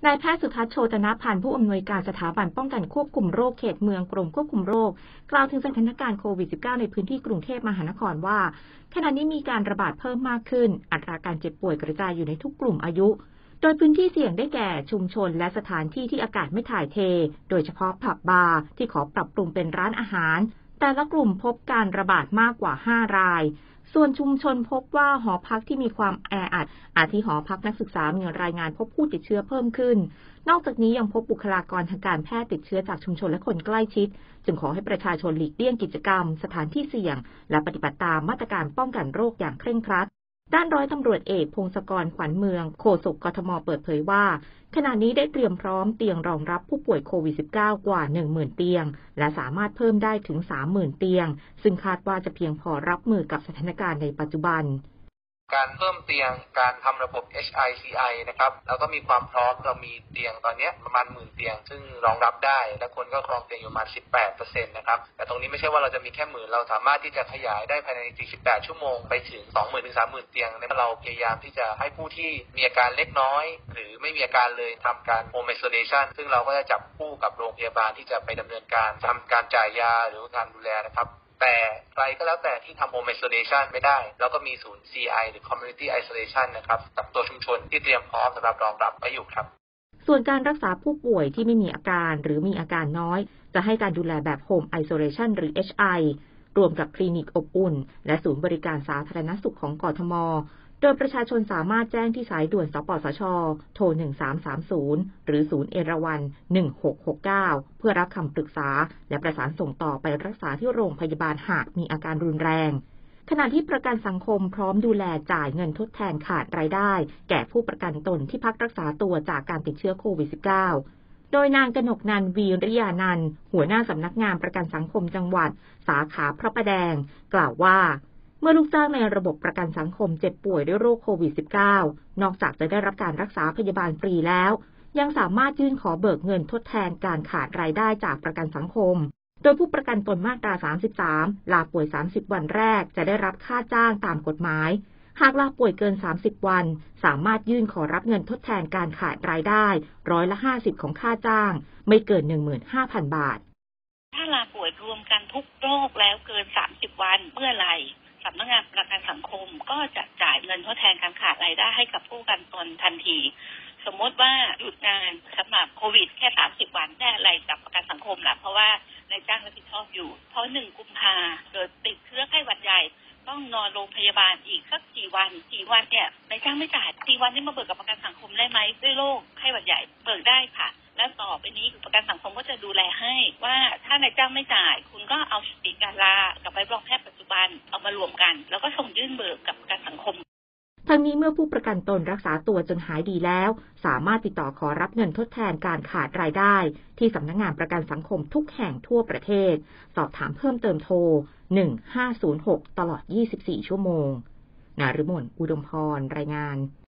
นายแพทย์สุทัศน์โชตนพันธ์ผู้อำนวยการสถาบันป้องกันควบคุมโรคเขตเมืองกรมควบคุมโรคกล่าวถึงสถานการณ์โควิด -19 ในพื้นที่กรุงเทพมหานครว่าขณะนี้มีการระบาดเพิ่มมากขึ้นอัตราการเจ็บป่วยกระจายอยู่ในทุกกลุ่มอายุโดยพื้นที่เสี่ยงได้แก่ชุมชนและสถานที่ที่อากาศไม่ถ่ายเทโดยเฉพาะผับบาร์ที่ขอปรับปรุงเป็นร้านอาหารแต่ละกลุ่มพบการระบาดมากกว่า5รายส่วนชุมชนพบว่าหอพักที่มีความแออัดอาทิหอพักนักศึกษามีรายงานพบผู้ติดเชื้อเพิ่มขึ้นนอกจากนี้ยังพบบุคลากรทางการแพทย์ติดเชื้อจากชุมชนและคนใกล้ชิดจึงขอให้ประชาชนหลีกเลี่ยงกิจกรรมสถานที่เสี่ยงและปฏิบัติตามมาตรการป้องกันโรคอย่างเคร่งครัดด้านร้อยตำรวจเอกพงศกรขวัญเมืองโฆษกกทมเปิดเผยว่าขณะนี้ได้เตรียมพร้อมเตียงรองรับผู้ป่วยโควิด -19 กว่า 10,000 เตียงและสามารถเพิ่มได้ถึง 30,000 เตียงซึ่งคาดว่าจะเพียงพอรับมือกับสถานการณ์ในปัจจุบันการเพิ่มเตียงการทำระบบ HICI นะครับแล้วก็มีความพร้อมเรามีเตียงตอนนี้ประมาณ10,000 เตียงซึ่งรองรับได้และคนก็ครองเตียงอยู่ประมาณ 18% นะครับแต่ตรงนี้ไม่ใช่ว่าเราจะมีแค่10,000เราสามารถที่จะขยายได้ภายใน48ชั่วโมงไปถึง 20,000 ถึง 30,000 เตียงเราพยายามที่จะให้ผู้ที่มีอาการเล็กน้อยหรือไม่มีอาการเลยทำการ Home Isolation ซึ่งเราก็จะจับคู่กับโรงพยาบาลที่จะไปดำเนินการทำการจ่ายยาหรือการดูแลนะครับแต่ใครก็แล้วแต่ที่ทำ Home Isolation ไม่ได้แล้วก็มีศูนย์ CI หรือ Community Isolation นะครับกับตัวชุมชนที่เตรียมพร้อมสำหรับรองรับไว้อยู่ครับส่วนการรักษาผู้ป่วยที่ไม่มีอาการหรือมีอาการน้อยจะให้การดูแลแบบ Home Isolation หรือ HI รวมกับคลินิกอบอุ่นและศูนย์บริการสาธารณสุขของกทมโดยประชาชนสามารถแจ้งที่สายด่วนสปสช.โทร 1330 หรือศูนย์เอราวัณ 1669 เพื่อรับคำปรึกษาและประสานส่งต่อไปรักษาที่โรงพยาบาลหากมีอาการรุนแรงขณะที่ประกันสังคมพร้อมดูแลจ่ายเงินทดแทนขาดรายได้แก่ผู้ประกันตนที่พักรักษาตัวจากการติดเชื้อโควิด -19 โดยนางกนกนันท์ วีริยานันท์หัวหน้าสำนักงานประกันสังคมจังหวัดสาขาพระประแดงกล่าวว่าเมื่อลูกจ้างในระบบประกันสังคมเจ็บป่วยด้วยโรคโควิด -19 นอกจากจะได้รับการรักษาพยาบาลฟรีแล้วยังสามารถยื่นขอเบิกเงินทดแทนการขาดรายได้จากประกันสังคมโดยผู้ประกันตนมาตรา 33 ลาป่วย 30 วันแรกจะได้รับค่าจ้างตามกฎหมายหากลาป่วยเกิน 30 วันสามารถยื่นขอรับเงินทดแทนการขาดรายได้50%ของค่าจ้างไม่เกิน 15,000 บาทถ้าลาป่วยรวมกันทุกโรคแล้วเกิน 30 วันเมื่อไหร่สำนักงานประกันสังคมก็จะจ่ายเงินทดแทนการขาดรายได้ให้กับผู้ประกันตนทันทีสมมติว่าหยุดงานสำหรับโควิดแค่30 วันได้อะไรกับประกันสังคมล่ะเพราะว่านายจ้างรับผิดชอบอยู่เพราะ1 กุมภาเกิดติดเชื้อไข้หวัดใหญ่ต้องนอนโรงพยาบาลอีกสักกี่วันเนี่ยนายจ้างไม่จ่าย4 วันนี่มาเบิกกับประกันสังคมได้ไหมด้วยโรคไข้หวัดใหญ่เบิกได้ค่ะและต่อไปนี้ประกันสังคมก็จะดูแลให้ว่าถ้านายจ้างไม่จ่ายคุณก็เอาสติการลากับใบรับรองแพทย์ปัจจุบันเอามารวมกันแล้วก็ส่งยื่นเบิกกับประกันสังคมทั้งนี้เมื่อผู้ประกันตนรักษาตัวจนหายดีแล้วสามารถติดต่อขอรับเงินทดแทนการขาดรายได้ที่สำนักงานประกันสังคมทุกแห่งทั่วประเทศสอบถามเพิ่มเติมโทร 1506 ตลอด 24 ชั่วโมงนฤมล อุดมพร รายงาน